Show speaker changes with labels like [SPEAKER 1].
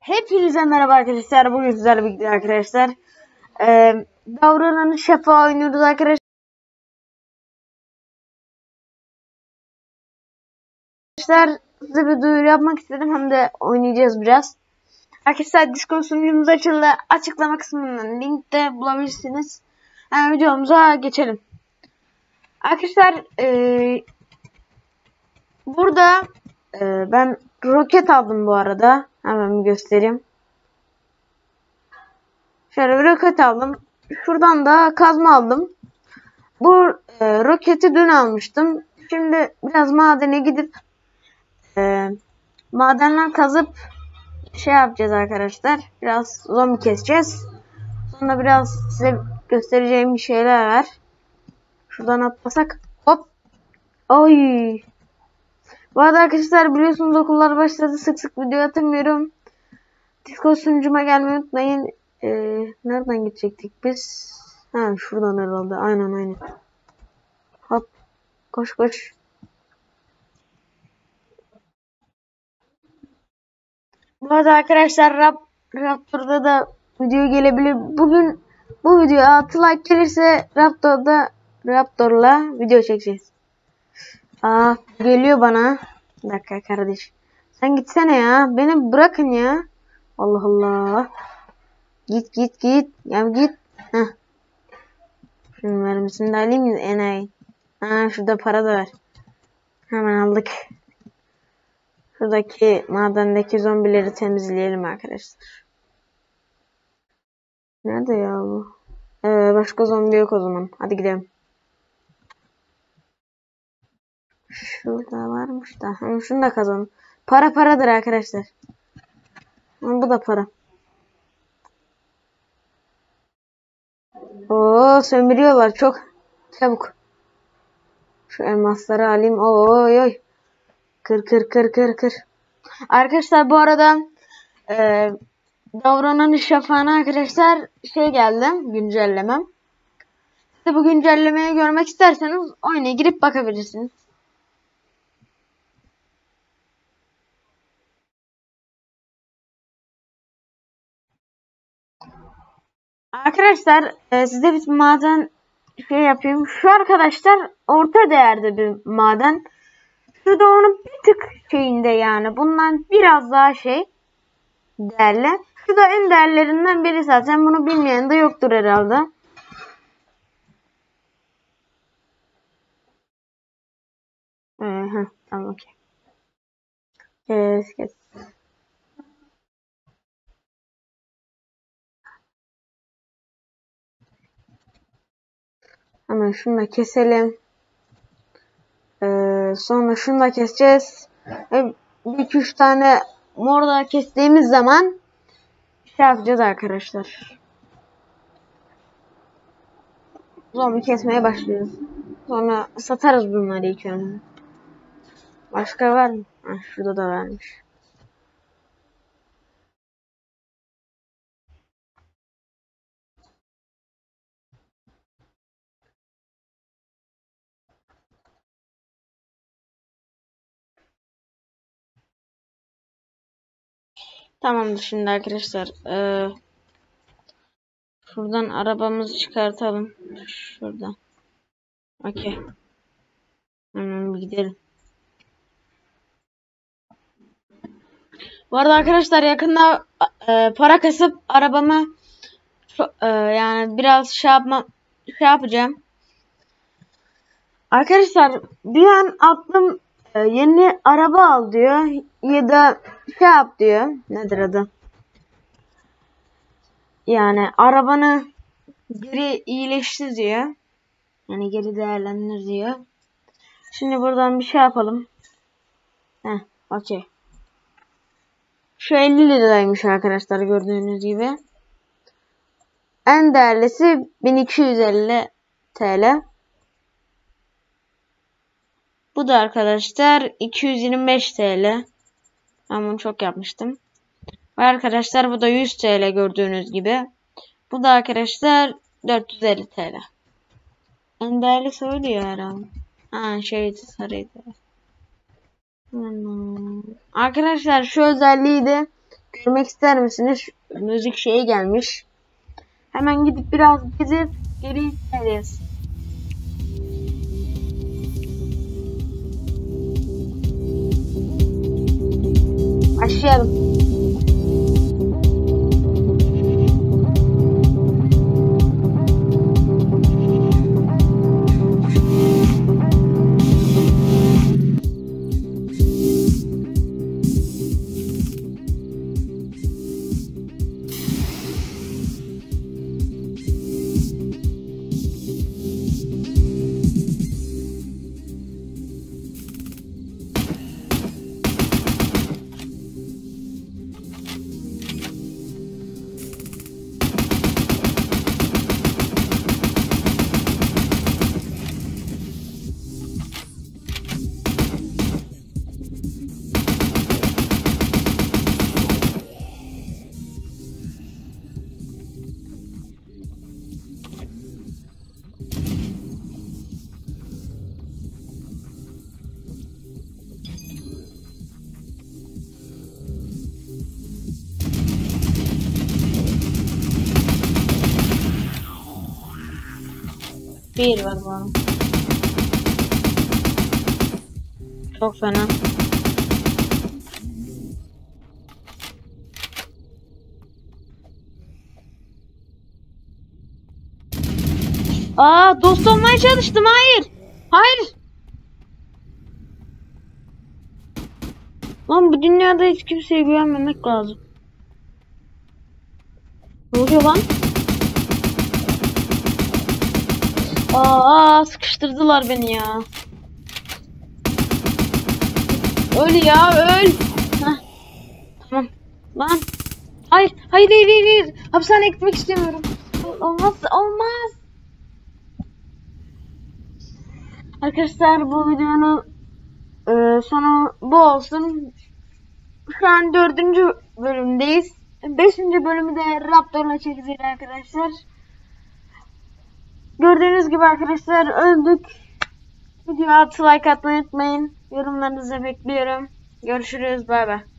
[SPEAKER 1] Hepinize merhaba arkadaşlar. Bugün sizlerle birlikte arkadaşlar davranan şafa oynuyoruz arkadaşlar. Size bir duyuru yapmak istedim, hem de oynayacağız biraz. Arkadaşlar Discord sunucumuz açıldı. Açıklama kısmından linkte bulabilirsiniz. Yani videomuza geçelim. Arkadaşlar burada ben roket aldım bu arada. Hemen bir göstereyim. Şöyle bir roket aldım. Şuradan da kazma aldım. Bu roketi dün almıştım. Şimdi biraz madene gidip madenler kazıp şey yapacağız arkadaşlar. Biraz zombi keseceğiz. Sonra biraz size göstereceğim bir şeyler var. Şuradan atlasak. Hop. Oy. Bu arada arkadaşlar biliyorsunuz okullar başladı. Sık sık video atamıyorum. Discord sunucuma gelmeyi unutmayın. Nereden gidecektik biz? Ha, şuradan herhalde. Aynen. Hop. Koş koş. Bu arada arkadaşlar Raptor'da da video gelebilir. Bugün bu video 6 like gelirse Raptor'la video çekeceğiz. Geliyor bana. Bir dakika kardeş. Sen gitsene ya. Beni bırakın ya. Allah Allah. Git. Ya git. Heh. Şunun mermisini de alayım mı enayi? Şurada para da var. Hemen aldık. Şuradaki madendeki zombileri temizleyelim arkadaşlar. Nerede ya bu? Başka zombi yok o zaman. Hadi gidelim. Şurada varmış da. Şunu da kazanalım. Para paradır arkadaşlar. Bu da para. Oo, sömürüyorlar çok. Çabuk. Şu elmasları alayım. Oy. Kır. Arkadaşlar bu arada davranan şafağına arkadaşlar şey geldi. Güncellemem. Size bu güncellemeyi görmek isterseniz oyuna girip bakabilirsiniz. Arkadaşlar size bir maden şey yapayım. Şu arkadaşlar orta değerde bir maden. Şurada onun bir tık şeyinde, yani bundan biraz daha değerli. Şurada en değerlerinden biri zaten. Bunu bilmeyen de yoktur herhalde. Tamam, okey. Kes. Hemen şunu da keselim. Sonra şunu da keseceğiz. 2-3 tane mor da kestiğimiz zaman şey yapacağız arkadaşlar. Zombi kesmeye başlıyoruz. Sonra satarız bunları ilk önce. Başka var mı? Şurada da varmış. Tamamdır şimdi arkadaşlar. Şuradan arabamızı çıkartalım. Şuradan. Okey. Hemen bir gidelim. Bu arada arkadaşlar yakında para kasıp arabamı yani biraz şey yapacağım. Arkadaşlar bir an aklım yeni araba al diyor ya da şey yap diyor. Nedir adı? Yani arabanı geri iyileştir diyor. Yani geri değerlendir diyor. Şimdi buradan bir şey yapalım. Okey. Şu 50 liraymış arkadaşlar, gördüğünüz gibi. En değerlisi 1250 TL. Bu da arkadaşlar 225 TL. Ben bunu çok yapmıştım. Ve arkadaşlar bu da 100 TL gördüğünüz gibi. Bu da arkadaşlar 450 TL. En değerli söylüyor herhalde. Sarıydı. Arkadaşlar şu özelliği de görmek ister misiniz? Müzik şeyi gelmiş. Hemen gidip biraz gezip geri geleceğiz. Başlayalım. Bir var bana. Çok fena. Dost olmaya çalıştım. Hayır. Hayır. Lan bu dünyada hiç kimseye güvenmemek lazım. Ne oluyor lan? Sıkıştırdılar beni ya. Öl ya, öl. Heh. Tamam. Lan. Hayır. Hayır. Hapishaneye gitmek istemiyorum. Olmaz. Arkadaşlar bu videonun sonu bu olsun. Şu an 4. bölümdeyiz. 5. bölümü de Raptor'la çekeceğiz arkadaşlar. Gördüğünüz gibi arkadaşlar öldük. Videoya like atmayı unutmayın. Yorumlarınızı bekliyorum. Görüşürüz. Bay bay.